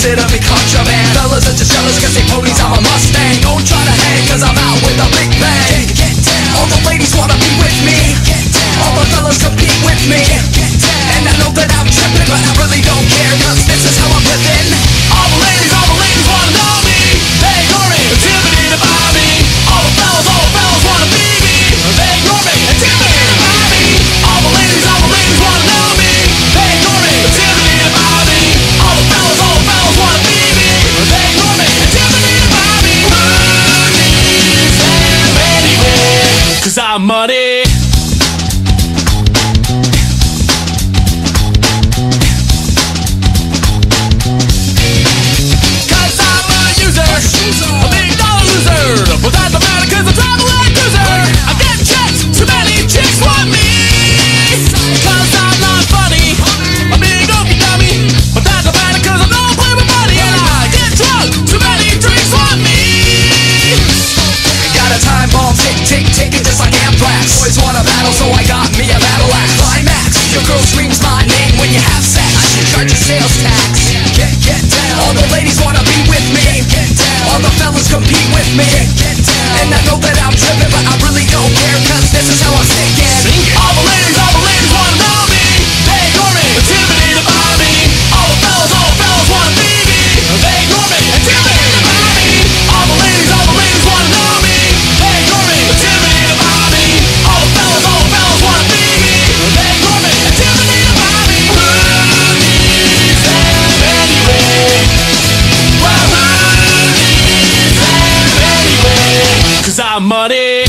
consider me contraband. Fellas are just jealous cause they ponies, I'm a Mustang. Don't try to hang cause I'm out with a big bang. Get down. All the ladies wanna be with me. Get down. All the fellas compete with me. Get down. And I know that I'm tripping, but I really don't care cause this is how I'm living. All the ladies wanna know me. They ignore me, intimidated by me. All the fellas wanna be me. They ignore me, intimidated by me. All the ladies wanna know me. They ignore me, intimidated by me. All the fellas wanna be me. They ignore me, intimidated by me. Who needs them anyway? Cause I'm money. A big dollar loser, but that don't matter cause I drive a Land Cruiser. I get checks, too many chicks want me. Cause I'm not funny, a big okie dummy, but that don't matter cause I don't play with money. And I get drunk, too many drinks want me. Got a time bomb, tick, ticking just like anthrax. Boys wanna battle so I got me a battle axe. Climax, your girl screams my name when you have sex. I should charge you sales tax. Get down, all the ladies wanna be with me. Get down, all the fellas compete with me. Get down, and I know that I'm tripping, but I really don't care cause this is how I'm singing. All the ladies wanna know me. They ignore me, intimidated by me. All the fellas wanna be me. They ignore me, intimidated by me. All the ladies wanna know me. They ignore me, intimidated by me. All the fellas wanna be me. They ignore me, intimidated by me. Who needs them anyway? Well, who needs them anyway? Cause I'm money.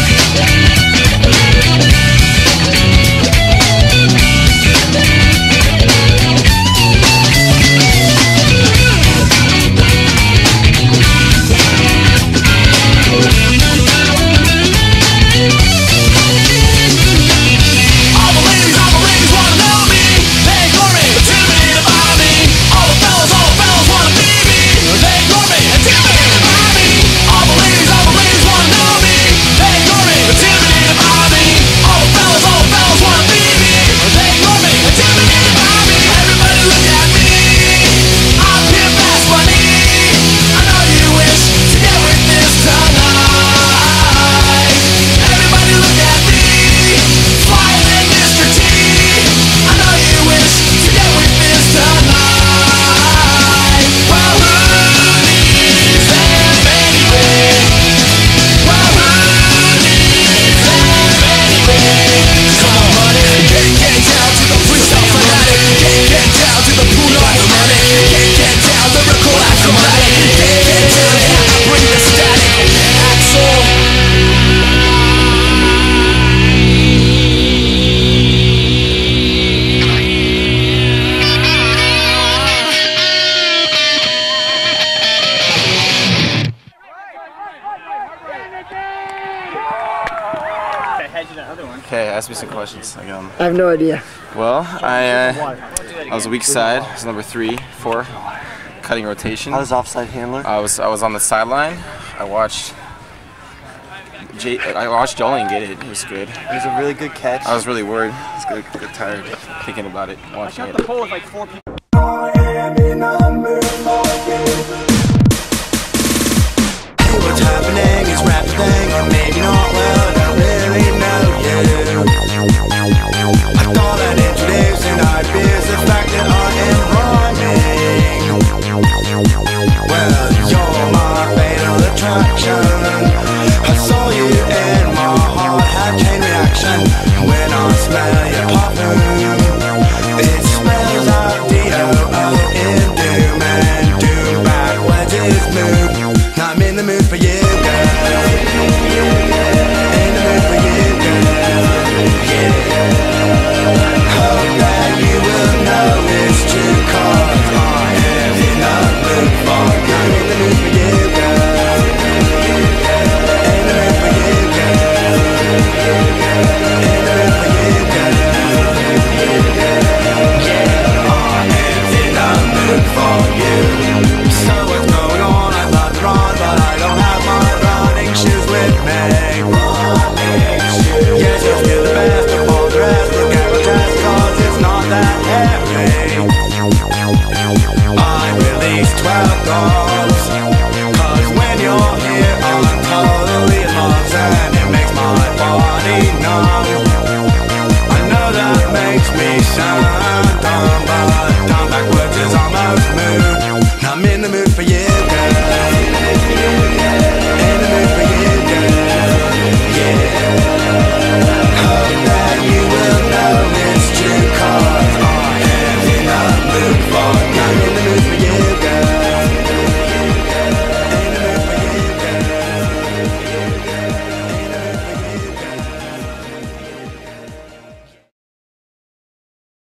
Okay, ask me some questions. I have no idea. Well, I was a weak side. I was number 3, 4, cutting rotation. I was offside handler. I was on the sideline. I watched Jolene get it. It was good. It was a really good catch. I was really worried. I was good tired thinking about it, watching it. I got the pole with like 4 people. What's happening is rap thing, or maybe not, well, I don't really know you. I thought I'd introduce and I'd abuse the fact that I am rhyming. Well, you're my fatal attraction. I saw you and my heart had chain reaction. When I smell your perfume, it smells like wild dogs. Cause when you're here I'm totally lost, and it makes my body numb. I know that makes me sound dumb.